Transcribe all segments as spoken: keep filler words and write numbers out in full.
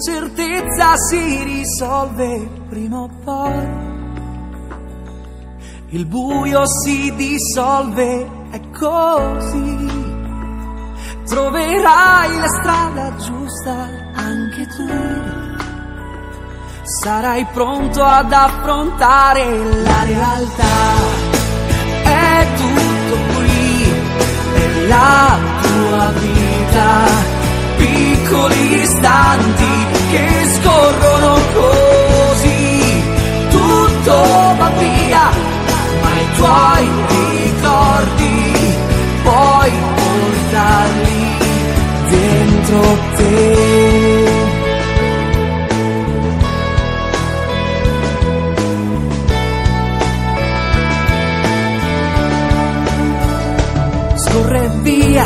l'incertezza si risolve prima o poi, il buio si dissolve, è così. Troverai la strada giusta anche tu, sarai pronto ad affrontare la realtà. È tutto qui, è la tua vita, piccoli istanti che scorrono così. Tutto va via, ma i tuoi ricordi puoi portarli dentro te. Scorre via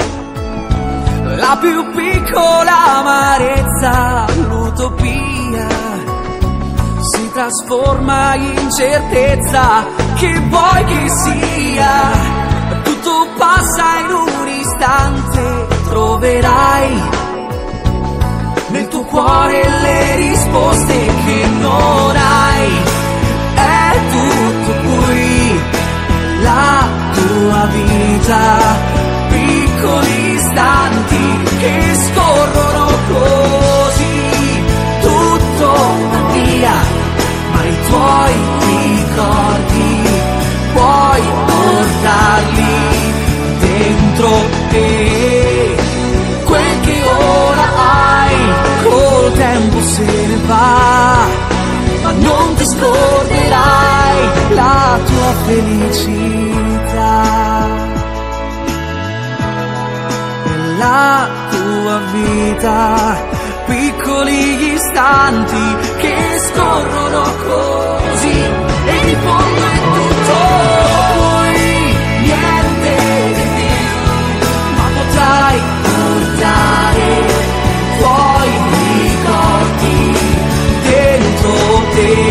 la più piccola amarezza, l'utopia si trasforma in certezza, che vuoi che sia. Tutto passa in un istante, troverai nel tuo cuore le risposte che non hai. È tutto qui, la tua vita, piccoli istanti che scorrono così. Tutto va via, ma i tuoi ricordi puoi portarli dentro te. Quel che ora hai col tempo se ne va, ma non ti scorderai la tua felicità. La tua vita, piccoli istanti che scorrono così, e in fondo è tutto qui, niente di più, ma potrai portare i tuoi ricordi dentro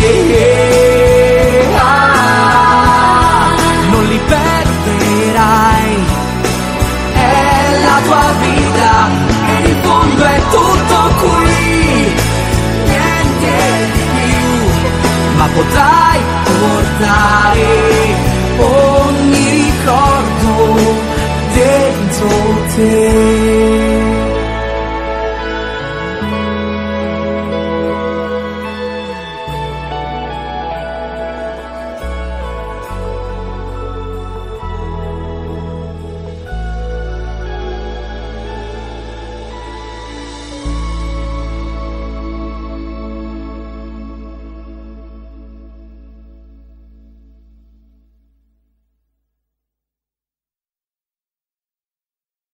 te. Ah, non li perderai, è la tua vita, e in fondo è tutto qui, niente di più, ma potrai portare